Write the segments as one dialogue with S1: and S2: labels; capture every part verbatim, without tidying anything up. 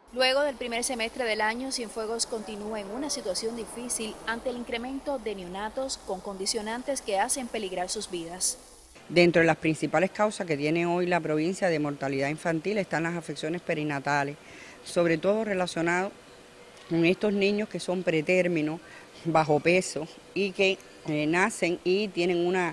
S1: Luego del primer semestre del año, Cienfuegos continúa en una situación difícil ante el incremento de neonatos con condicionantes que hacen peligrar sus vidas.
S2: Dentro de las principales causas que tiene hoy la provincia de mortalidad infantil están las afecciones perinatales, sobre todo relacionadas con estos niños que son pretérminos, bajo peso y que eh, nacen y tienen una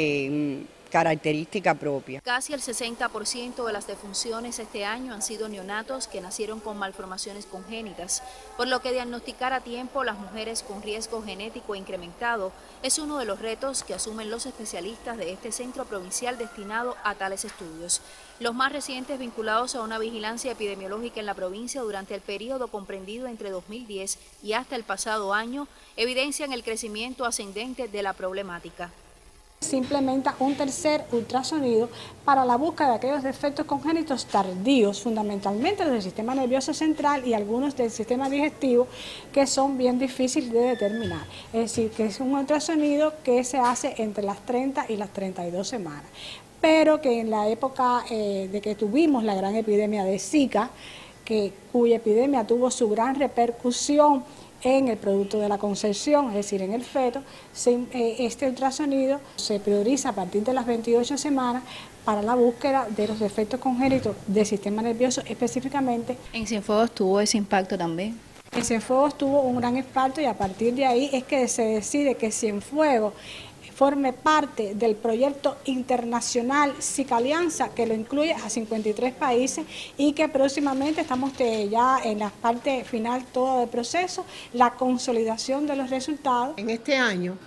S2: eh, característica propia.
S1: Casi el sesenta por ciento de las defunciones este año han sido neonatos que nacieron con malformaciones congénitas, por lo que diagnosticar a tiempo las mujeres con riesgo genético incrementado es uno de los retos que asumen los especialistas de este centro provincial destinado a tales estudios. Los más recientes vinculados a una vigilancia epidemiológica en la provincia durante el periodo comprendido entre dos mil diez y hasta el pasado año evidencian el crecimiento ascendente de la problemática.
S3: Se implementa un tercer ultrasonido para la búsqueda de aquellos defectos congénitos tardíos, fundamentalmente los del sistema nervioso central y algunos del sistema digestivo, que son bien difíciles de determinar. Es decir, que es un ultrasonido que se hace entre las treinta y las treinta y dos semanas. Pero que en la época eh, de que tuvimos la gran epidemia de Zika, que, cuya epidemia tuvo su gran repercusión en el producto de la concepción, es decir, en el feto, se, eh, este ultrasonido se prioriza a partir de las veintiocho semanas para la búsqueda de los defectos congénitos del sistema nervioso específicamente.
S1: ¿En Cienfuegos tuvo ese impacto también?
S3: En Cienfuegos tuvo un gran impacto y a partir de ahí es que se decide que Cienfuegos forme parte del proyecto internacional Zika Alianza, que lo incluye a cincuenta y tres países y que próximamente estamos ya en la parte final todo del proceso, la consolidación de los resultados.
S4: En este año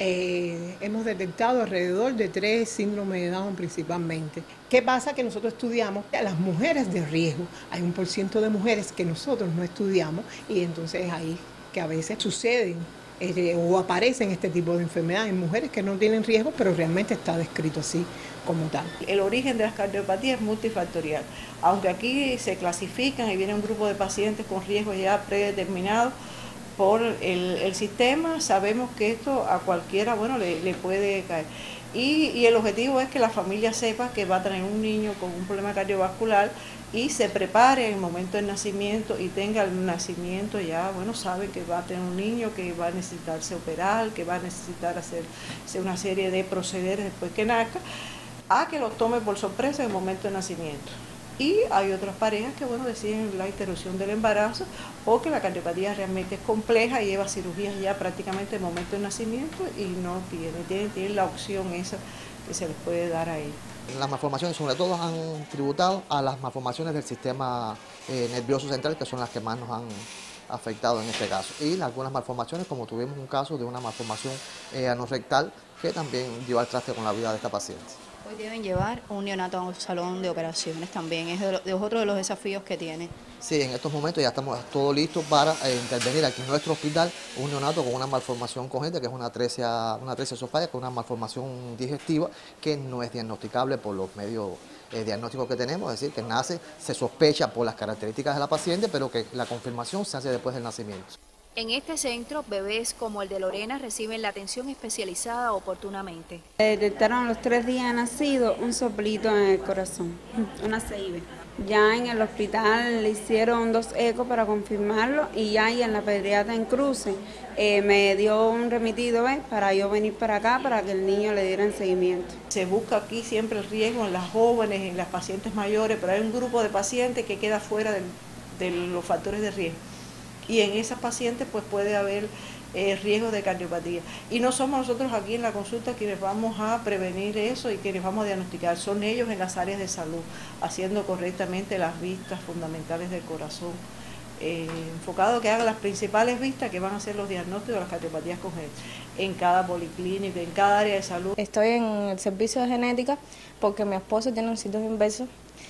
S4: eh, hemos detectado alrededor de tres síndromes de Down principalmente. ¿Qué pasa? Que nosotros estudiamos a las mujeres de riesgo. Hay un por ciento de mujeres que nosotros no estudiamos y entonces ahí que a veces suceden Eh, o aparecen este tipo de enfermedades en mujeres que no tienen riesgo, pero realmente está descrito así como tal.
S5: El origen de las cardiopatías es multifactorial, aunque aquí se clasifican y viene un grupo de pacientes con riesgo ya predeterminado por el, el sistema, sabemos que esto a cualquiera, bueno, le, le puede caer. Y, y el objetivo es que la familia sepa que va a tener un niño con un problema cardiovascular y se prepare en el momento del nacimiento y tenga el nacimiento ya, bueno, sabe que va a tener un niño que va a necesitarse operar, que va a necesitar hacerse una serie de procederes después que nazca, a que lo tome por sorpresa en el momento del nacimiento. Y hay otras parejas que, bueno, deciden la interrupción del embarazo o que la cardiopatía realmente es compleja y lleva cirugías ya prácticamente en el momento del nacimiento y no tiene, tiene, tiene la opción esa que se les puede dar a ellos.
S6: Las malformaciones sobre todo han tributado a las malformaciones del sistema eh, nervioso central, que son las que más nos han afectado en este caso. Y algunas malformaciones, como tuvimos un caso de una malformación eh, anorrectal, que también dio al traste con la vida de esta paciente.
S1: Hoy deben llevar un neonato a un salón de operaciones también, es, de lo, de otro de los desafíos que tiene.
S6: Sí, en estos momentos ya estamos todo listos para eh, intervenir aquí en nuestro hospital un neonato con una malformación congénita, que es una atresia, una atresia esofágica, una malformación digestiva que no es diagnosticable por los medios eh, diagnósticos que tenemos, es decir, que nace, se sospecha por las características de la paciente, pero que la confirmación se hace después del nacimiento.
S1: En este centro, bebés como el de Lorena reciben la atención especializada oportunamente.
S7: Detectaron a los tres días de nacido un soplito en el corazón, una C I B. Ya en el hospital le hicieron dos ecos para confirmarlo y ya ahí en la pediatra en Cruces eh, me dio un remitido ¿ves? Para yo venir para acá para que el niño le dieran seguimiento.
S5: Se busca aquí siempre el riesgo en las jóvenes, en las pacientes mayores, pero hay un grupo de pacientes que queda fuera de, de los factores de riesgo. Y en esas pacientes pues puede haber eh, riesgo de cardiopatía. Y no somos nosotros aquí en la consulta quienes vamos a prevenir eso y quienes vamos a diagnosticar, son ellos en las áreas de salud, haciendo correctamente las vistas fundamentales del corazón, eh, enfocado a que hagan las principales vistas que van a hacer los diagnósticos de las cardiopatías congénitas en cada policlínica, en cada área de salud.
S8: Estoy en el servicio de genética porque mi esposo tiene un sitio inverso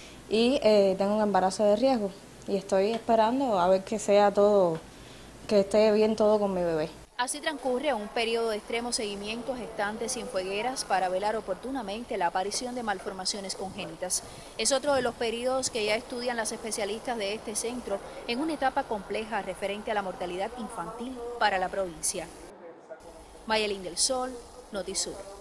S8: y eh, tengo un embarazo de riesgo. Y estoy esperando a ver que sea todo, que esté bien todo con mi bebé.
S1: Así transcurre un periodo de extremo seguimiento a gestantes cienfuegueras para velar oportunamente la aparición de malformaciones congénitas. Es otro de los periodos que ya estudian las especialistas de este centro en una etapa compleja referente a la mortalidad infantil para la provincia. Mayelín del Sol, Notisur.